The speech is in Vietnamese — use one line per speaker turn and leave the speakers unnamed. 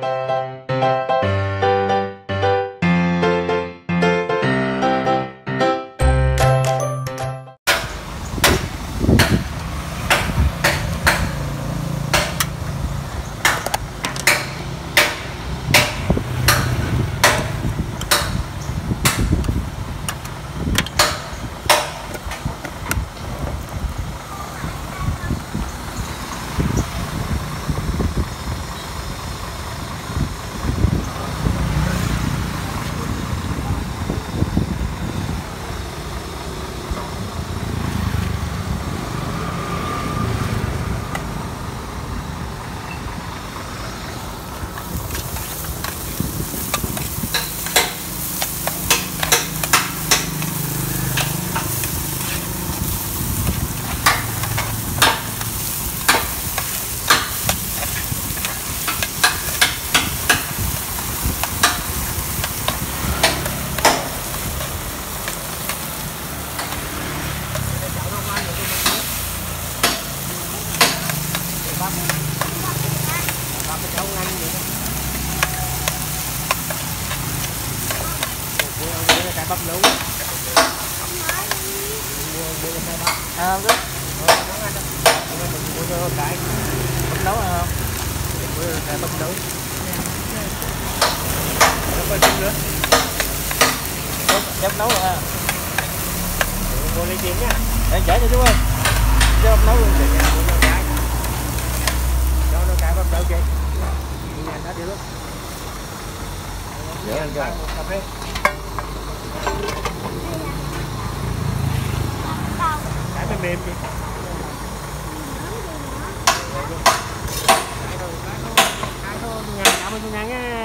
Cái bắp nấu. Mua cái bắp.
À đúng.
Nấu ăn đó. Mình mua cái
Bắp nấu không?
Mua cái bắp nấu. Nó có chút nữa.
Bắp nấu rồi ha.
Mua lấy tiền nha.
Để chở cho chú ơi. Cho bắp nấu luôn.
Cho nó cái bắp nấu kìa. Nhà nó đi luôn.
Dạ,
Cà phê. Cái mềm mềm đi. Cái thôi ngàn, 50 ngàn nha.